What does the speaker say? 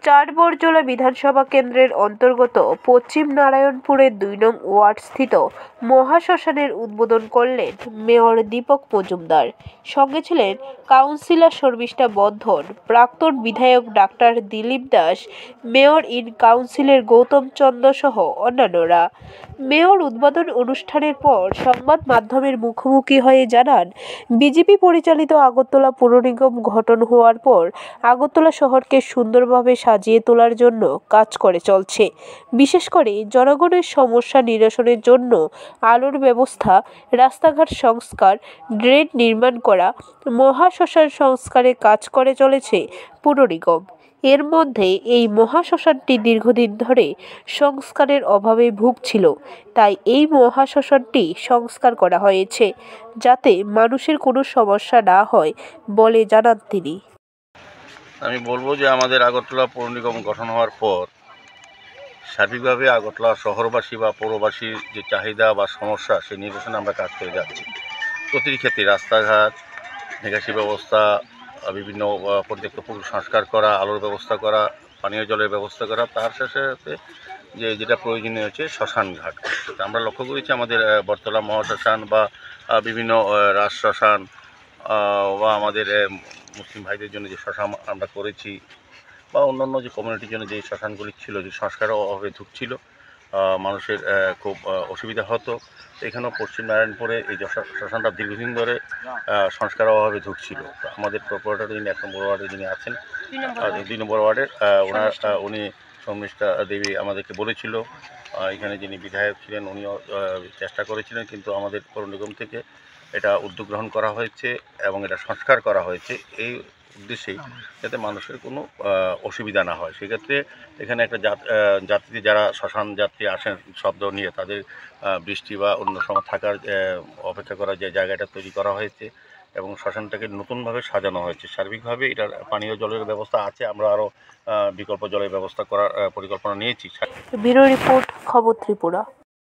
চার বরজলা বিধানসভা কেন্দ্রের অন্তর্গত পশ্চিম নারায়ণপুরের ২ নং ওয়ার্ড স্থিত মহাশ্মশানের উদ্বোধন করলেন মেয়র দীপক মজুমদার। সঙ্গে ছিলেন কাউন্সিলর শর্মিষ্ঠা বর্ধন, প্রাক্তন বিধায়ক doctor Dilip Das, mayor in councillor Gautam Chandra সহ অন্যান্যরা। মেয়র উদ্বোধন অনুষ্ঠানের পর সংবাদ মাধ্যমের মুখোমুখি হয়ে জানান, বিজেপি পরিচালিত আগরতলা পুর নিগম গঠন হওয়ার পর আগরতলা শহরকে সুন্দরভাবে সাজিয়ে তোলার জন্য কাজ করে চলছে। বিশেষ করে জনগণের সমস্যা নিরসনের জন্য আলোর ব্যবস্থা, রাস্তাঘাট সংস্কার, ড্রেন নির্মাণ করা, মহাশ্মশান সংস্কারের কাজ করে চলেছে পুর নিগম। এর মধ্যে এই মহাশ্মশানটি দীর্ঘদিন ধরে সংস্কারের অভাবে ভুগছিল, তাই এই মহাশ্মশানটি সংস্কার করা হয়েছে যাতে মানুষের কোনো সমস্যা না হয় বলে জানান তিনি। আমি বলবো যে আমাদের আগরতলা পৌর নিগম গঠন হওয়ার পর সার্বিকভাবে আগরতলা শহরবাসী বা পৌরবাসীর যে চাহিদা বা সমস্যা সেই নিরসনে আমরা কাজ করে যাচ্ছি। প্রতিটি ক্ষেত্রে রাস্তাঘাট, নিকাশি ব্যবস্থা, বিভিন্ন পরিত্যক্ত পুকুর সংস্কার করা, আলোর ব্যবস্থা করা, পানীয় জলের ব্যবস্থা করা, তার সাথে যেটা প্রয়োজনীয় হচ্ছে শ্মশান ঘাট। আমরা লক্ষ্য করেছি আমাদের বটতলা মহাশ্মশান বা বিভিন্ন রাজ শ্মশান বা আমাদের মুসলিম ভাইদের জন্য যে শ্মশান আমরা করেছি বা অন্যান্য যে কমিউনিটির জন্য যে শ্মশানগুলি ছিল, যে সংস্কারও অভাবে ঢুকছিল, মানুষের খুব অসুবিধা হতো। এখানেও পশ্চিম নারায়ণপুরে এই শ্মশানটা দীর্ঘদিন ধরে সংস্কার অভাবে ঢুকছিল। তো আমাদের কর্পোরেটর যিনি ১ নম্বর ওয়ার্ডে যিনি আছেন, ২ নম্বর ওয়ার্ডের উনি শর্মিষ্ঠা দেবী আমাদেরকে বলেছিল, এখানে যিনি বিধায়ক ছিলেন উনিও চেষ্টা করেছিলেন, কিন্তু আমাদের পৌর নিগম থেকে এটা উদ্যোগ গ্রহণ করা হয়েছে এবং এটা সংস্কার করা হয়েছে এই উদ্দেশ্যেই যাতে মানুষের কোনো অসুবিধা না হয়। সেক্ষেত্রে এখানে একটা যাত্রী যারা শ্মশান যাত্রী আসেন শব্দ নিয়ে, তাদের বৃষ্টি বা অন্য সময় থাকার অপেক্ষা করার যে জায়গাটা তৈরি করা হয়েছে এবং শ্মশানটাকে নতুনভাবে সাজানো হয়েছে। সার্বিকভাবে এটার পানীয় জলের ব্যবস্থা আছে, আমরা আরও বিকল্প জলের ব্যবস্থা করার পরিকল্পনা নিয়েছি। ব্যুরো রিপোর্ট, খবর ত্রিপুরা।